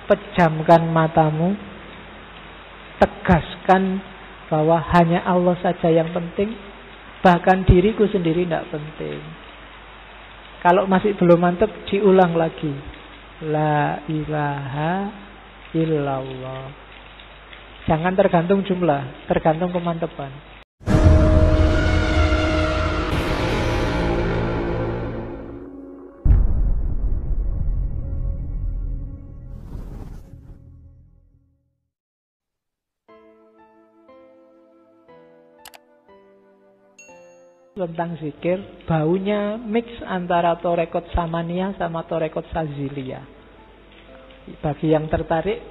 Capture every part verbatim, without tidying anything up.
pejamkan matamu, tegaskan bahwa hanya Allah saja yang penting, bahkan diriku sendiri tidak penting. Kalau masih belum mantap, diulang lagi. La ilaha illallah. Jangan tergantung jumlah, tergantung kemantapan. Tentang zikir, baunya mix antara Torekot Samania sama Torekot Sazilia. Bagi yang tertarik,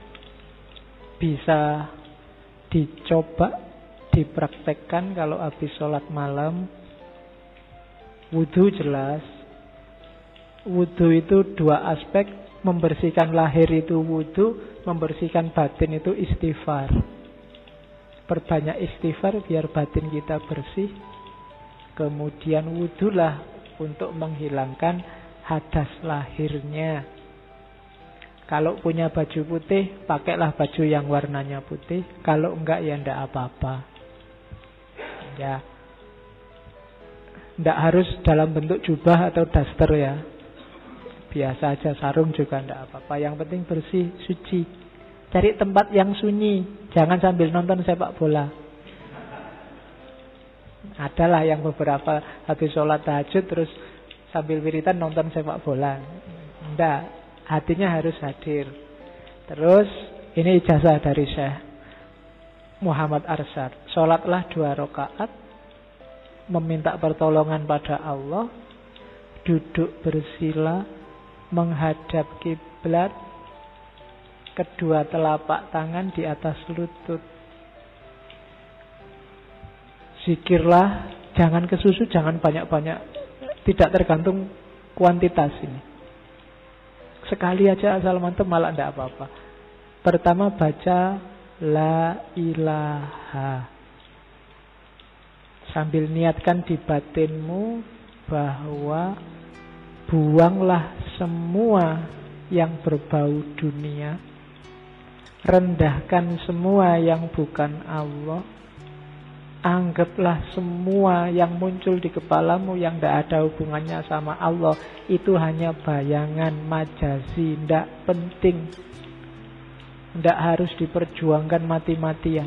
bisa dicoba, dipraktekkan kalau habis sholat malam. Wudhu jelas. Wudhu itu dua aspek, membersihkan lahir itu wudhu, membersihkan batin itu istighfar. Perbanyak istighfar biar batin kita bersih. Kemudian wudhulah untuk menghilangkan hadas lahirnya. Kalau punya baju putih, pakailah baju yang warnanya putih. Kalau enggak, ya enggak apa-apa. Ya, enggak harus dalam bentuk jubah atau daster ya. Biasa aja, sarung juga enggak apa-apa. Yang penting bersih, suci. Cari tempat yang sunyi. Jangan sambil nonton sepak bola. Adalah yang beberapa habis sholat tahajud terus sambil wiritan nonton sepak bola. Enggak, hatinya harus hadir. Terus ini ijazah dari Syekh Muhammad Arsyad. Sholatlah dua rakaat, meminta pertolongan pada Allah, duduk bersila, menghadap kiblat, kedua telapak tangan di atas lutut. Zikirlah, jangan kesusu, jangan banyak-banyak. Tidak tergantung kuantitas ini. Sekali aja asal mantap, malah tidak apa-apa. Pertama baca La ilaha. Sambil niatkan di batinmu bahwa buanglah semua yang berbau dunia. Rendahkan semua yang bukan Allah. Anggaplah semua yang muncul di kepalamu yang tidak ada hubungannya sama Allah itu hanya bayangan majazi, tidak penting, tidak harus diperjuangkan mati-matian.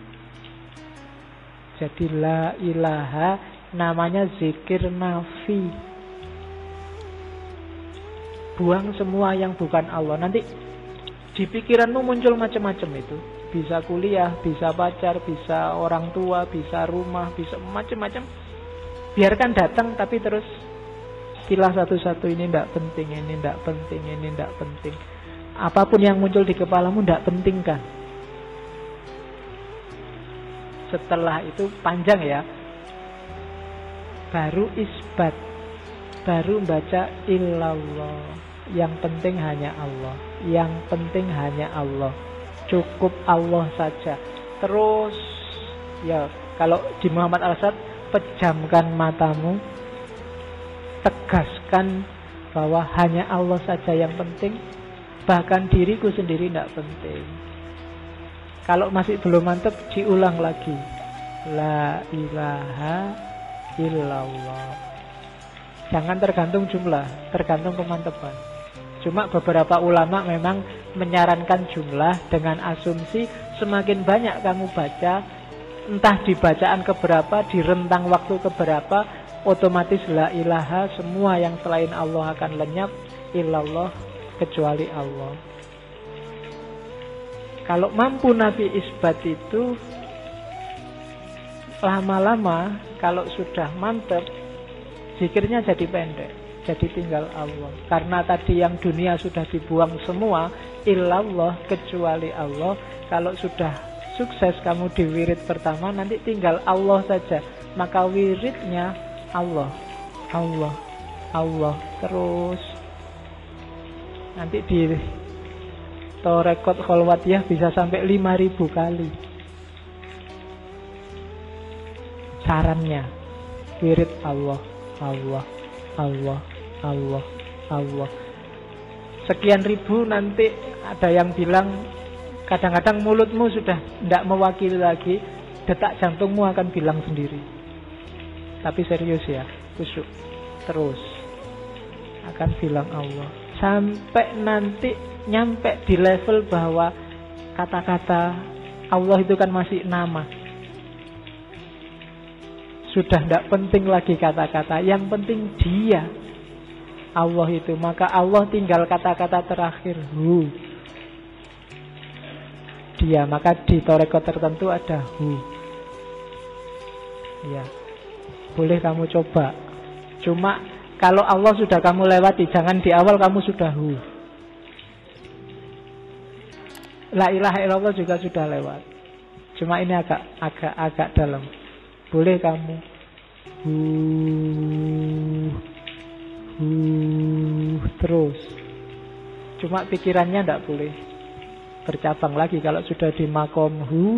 Jadi la ilaha namanya zikir nafi. Buang semua yang bukan Allah. Nanti di pikiranmu muncul macam-macam itu. Bisa kuliah, bisa pacar, bisa orang tua, bisa rumah, bisa macam-macam. Biarkan datang, tapi terus pilah satu-satu. Ini tidak penting, ini tidak penting, ini tidak penting. Apapun yang muncul di kepalamu tidak penting kan. Setelah itu panjang ya. Baru isbat, baru baca illallah. Yang penting hanya Allah. Yang penting hanya Allah. Cukup Allah saja. Terus ya, kalau di Muhammad Arsyad, pejamkan matamu, tegaskan bahwa hanya Allah saja yang penting, bahkan diriku sendiri tidak penting. Kalau masih belum mantap, diulang lagi. La ilaha illallah. Jangan tergantung jumlah, tergantung kemantapan. Cuma beberapa ulama memang menyarankan jumlah dengan asumsi semakin banyak kamu baca, entah di bacaan keberapa, di rentang waktu keberapa, otomatis la ilaha, semua yang selain Allah akan lenyap, illallah, kecuali Allah. Kalau mampu Nabi isbat itu, lama-lama kalau sudah mantap, zikirnya jadi pendek. Jadi tinggal Allah. Karena tadi yang dunia sudah dibuang semua, illallah, kecuali Allah. Kalau sudah sukses kamu di wirid pertama, nanti tinggal Allah saja. Maka wiridnya Allah, Allah, Allah terus. Nanti di Torekot Kholwatiyah bisa sampai lima ribu kali. Sarannya wirid Allah, Allah, Allah, Allah, Allah. Sekian ribu nanti Ada yang bilang kadang-kadang mulutmu sudah tidak mewakili lagi, detak jantungmu akan bilang sendiri. Tapi serius ya, khusyuk terus akan bilang Allah. Sampai nanti nyampe di level bahwa kata-kata Allah itu kan masih nama. Sudah tidak penting lagi kata-kata, yang penting dia, Allah itu. Maka Allah tinggal kata-kata terakhir, hu. Dia, maka di toreko tertentu ada hu. Ya, boleh kamu coba. Cuma kalau Allah sudah kamu lewati, jangan di awal kamu sudah hu. La ilaha illallah juga sudah lewat. Cuma ini agak agak agak dalam. Boleh kamu hu hu terus. Cuma pikirannya tidak boleh bercabang lagi. Kalau sudah di makom hu,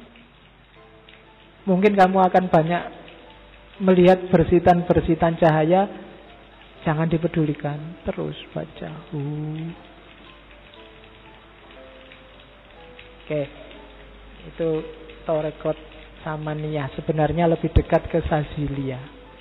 mungkin kamu akan banyak melihat bersitan-bersitan cahaya. Jangan dipedulikan, terus baca hu. Oke, itu torekot samaniyah. Sebenarnya lebih dekat ke Sazilia.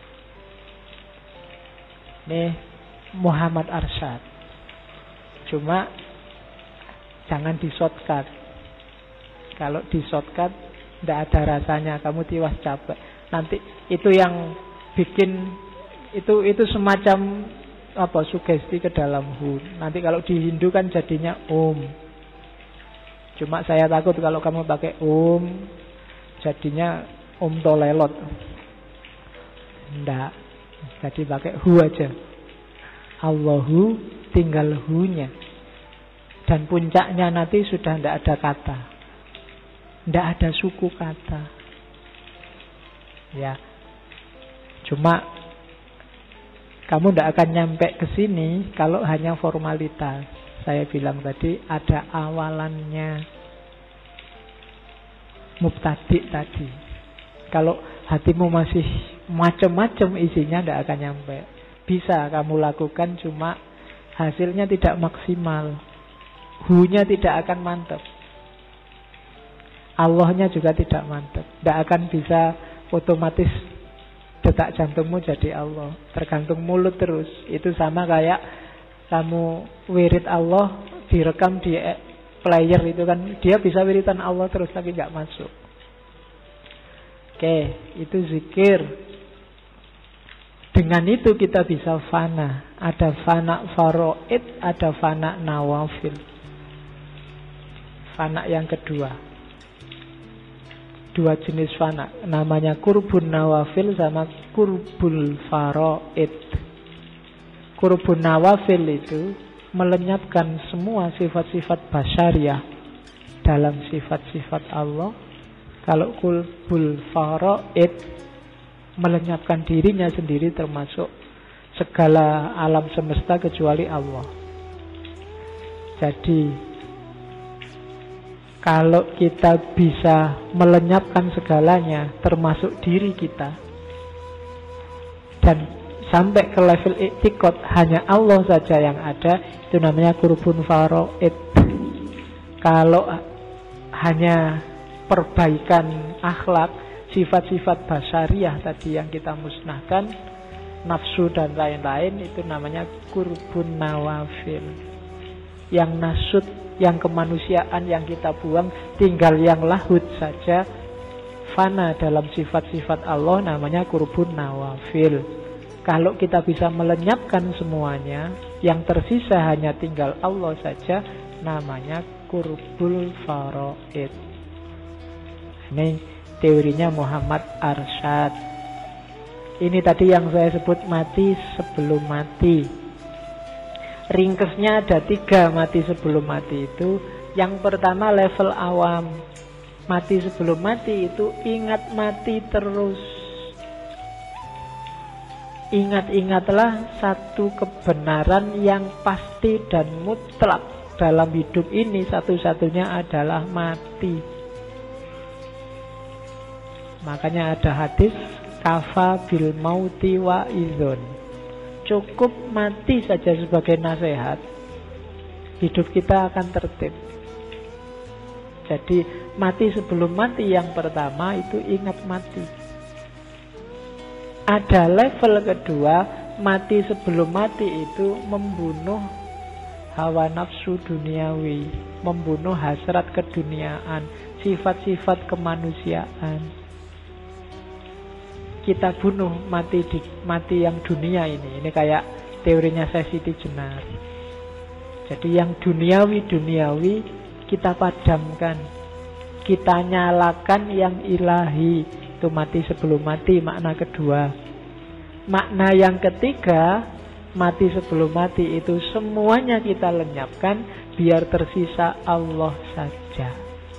Ini Muhammad Arsyad. Cuma jangan di shortcut. Kalau di shortcut tidak ada rasanya, kamu tiwas capek. Nanti itu yang bikin itu itu semacam apa sugesti ke dalam hu. Nanti kalau di Hindu kan jadinya om. Cuma saya takut kalau kamu pakai om, jadinya om tolelot. Ndak. Jadi pakai hu aja. Allahu tinggal hu-nya. Dan puncaknya nanti sudah ndak ada kata. Ndak ada suku kata. Ya. Cuma kamu ndak akan nyampe ke sini kalau hanya formalitas. Saya bilang tadi ada awalannya. Mubtadi tadi. Kalau hatimu masih macam-macam isinya, tidak akan nyampe. Bisa kamu lakukan, cuma hasilnya tidak maksimal. Hu-nya tidak akan mantap. Allahnya juga tidak mantap. Tidak akan bisa otomatis detak jantungmu jadi Allah. Tergantung mulut terus. Itu sama kayak kamu wirid Allah direkam di player itu kan, dia bisa wiritan Allah terus tapi nggak masuk. Oke, itu zikir. Dengan itu kita bisa fana. Ada fana faraid, ada fana nawafil. Fana yang kedua. Dua jenis fana. Namanya kurbun nawafil sama kurbul faraid. Kurbun nawafil itu melenyapkan semua sifat-sifat basyariah dalam sifat-sifat Allah. Kalau kurbul faraid melenyapkan dirinya sendiri termasuk segala alam semesta kecuali Allah. Jadi kalau kita bisa melenyapkan segalanya termasuk diri kita dan sampai ke level iktikad hanya Allah saja yang ada, itu namanya kurbun faraid. Kalau hanya perbaikan akhlak, sifat-sifat basyariah tadi yang kita musnahkan, nafsu dan lain-lain, itu namanya kurbun nawafil. Yang nasut, yang kemanusiaan yang kita buang, tinggal yang lahud saja, fana dalam sifat-sifat Allah, namanya kurbun nawafil. Kalau kita bisa melenyapkan semuanya, yang tersisa hanya tinggal Allah saja, namanya kurbul faraid. Ini teorinya Muhammad Arsyad. Ini tadi yang saya sebut mati sebelum mati. Ringkesnya ada tiga mati sebelum mati itu. Yang pertama level awam. Mati sebelum mati itu ingat mati terus. Ingat-ingatlah satu kebenaran yang pasti dan mutlak dalam hidup ini, satu-satunya adalah mati. Makanya ada hadis kafa bil mauti wa izun. Cukup mati saja sebagai nasihat. hidup kita akan tertib. Jadi mati sebelum mati yang pertama itu ingat mati. Ada level kedua, mati sebelum mati itu membunuh hawa nafsu duniawi, membunuh hasrat keduniaan, sifat-sifat kemanusiaan. Kita bunuh mati di mati yang dunia ini. Ini kayak teorinya Siti Jenar. Jadi yang duniawi-duniawi kita padamkan, kita nyalakan yang ilahi. Itu mati sebelum mati, makna kedua. Makna yang ketiga, mati sebelum mati itu semuanya kita lenyapkan, biar tersisa Allah saja.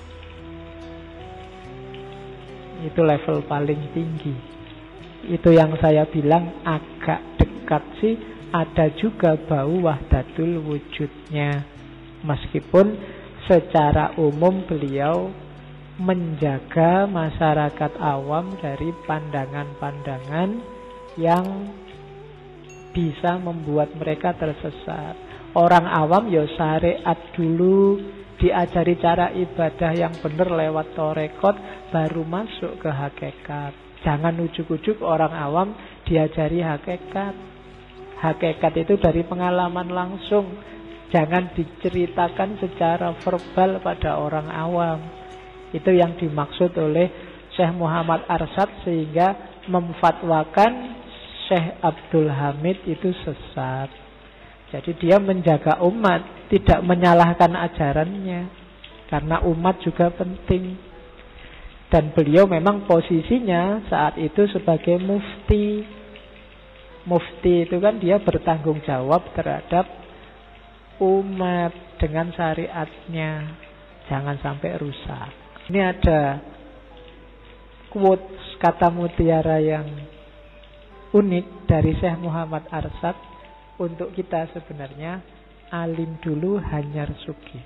Itu level paling tinggi. Itu yang saya bilang agak dekat sih. Ada juga bau wahdatul wujudnya. Meskipun secara umum beliau menjaga masyarakat awam dari pandangan-pandangan yang bisa membuat mereka tersesat. Orang awam ya syariat dulu, diajari cara ibadah yang benar lewat torekot, baru masuk ke hakikat. Jangan ujuk-ujuk orang awam diajari hakikat. Hakikat itu dari pengalaman langsung. Jangan diceritakan secara verbal pada orang awam. Itu yang dimaksud oleh Syekh Muhammad Arsyad, sehingga memfatwakan Syekh Abdul Hamid itu sesat. Jadi dia menjaga umat, tidak menyalahkan ajarannya, karena umat juga penting. Dan beliau memang posisinya saat itu sebagai mufti. Mufti itu kan dia bertanggung jawab terhadap umat dengan syariatnya. Jangan sampai rusak. Ini ada quotes kata mutiara yang unik dari Syekh Muhammad Arsyad untuk kita sebenarnya. Alim dulu hanyar sugih.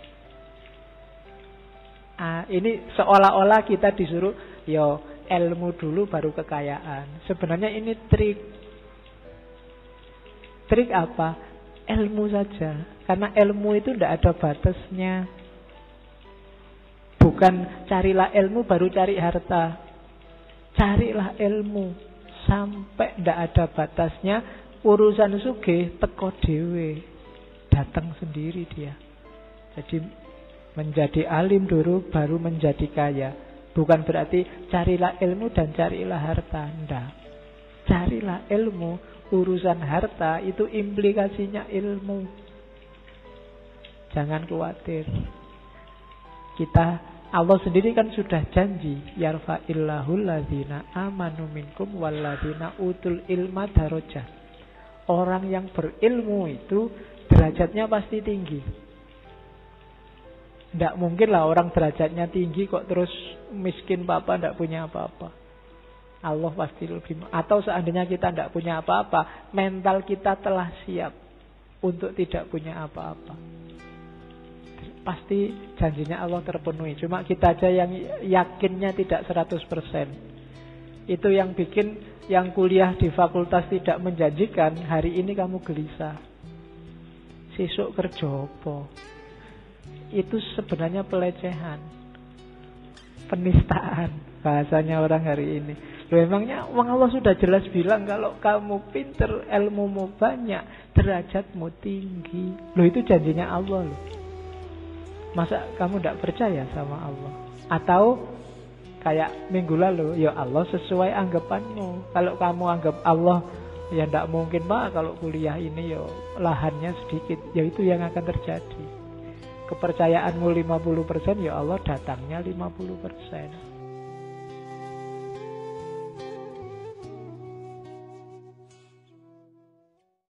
Ah, ini seolah-olah kita disuruh yo ilmu dulu baru kekayaan. Sebenarnya ini trik. Trik apa? Ilmu saja. Karena ilmu itu tidak ada batasnya. Bukan carilah ilmu baru cari harta. Carilah ilmu sampai tidak ada batasnya. Urusan sugih teko dhewe, datang sendiri dia. Jadi menjadi alim dulu baru menjadi kaya. Bukan berarti carilah ilmu dan carilah harta. Tidak. Carilah ilmu. Urusan harta itu implikasinya ilmu. Jangan khawatir. Kita, Allah sendiri kan sudah janji, yarfa'illahul ladzina amanu minkum walladzina utul ilma darajat. Orang yang berilmu itu derajatnya pasti tinggi. Tidak mungkin lah orang derajatnya tinggi kok terus miskin papa, tidak punya apa-apa. Allah pasti lebih. Atau seandainya kita tidak punya apa-apa, mental kita telah siap untuk tidak punya apa-apa. Pasti janjinya Allah terpenuhi. Cuma kita aja yang yakinnya tidak seratus persen. Itu yang bikin yang kuliah di fakultas tidak menjanjikan. Hari ini kamu gelisah, sesuk kerja apa. Itu sebenarnya pelecehan, penistaan bahasanya orang hari ini. Loh, emangnya Allah sudah jelas bilang kalau kamu pinter, ilmumu banyak, derajatmu tinggi. Loh, itu janjinya Allah loh. Masa kamu tidak percaya sama Allah? Atau kayak minggu lalu, ya Allah sesuai anggapanmu. Kalau kamu anggap Allah, ya tidak mungkin pak kalau kuliah ini ya lahannya sedikit. Ya itu yang akan terjadi. Kepercayaanmu lima puluh persen, ya Allah datangnya lima puluh persen.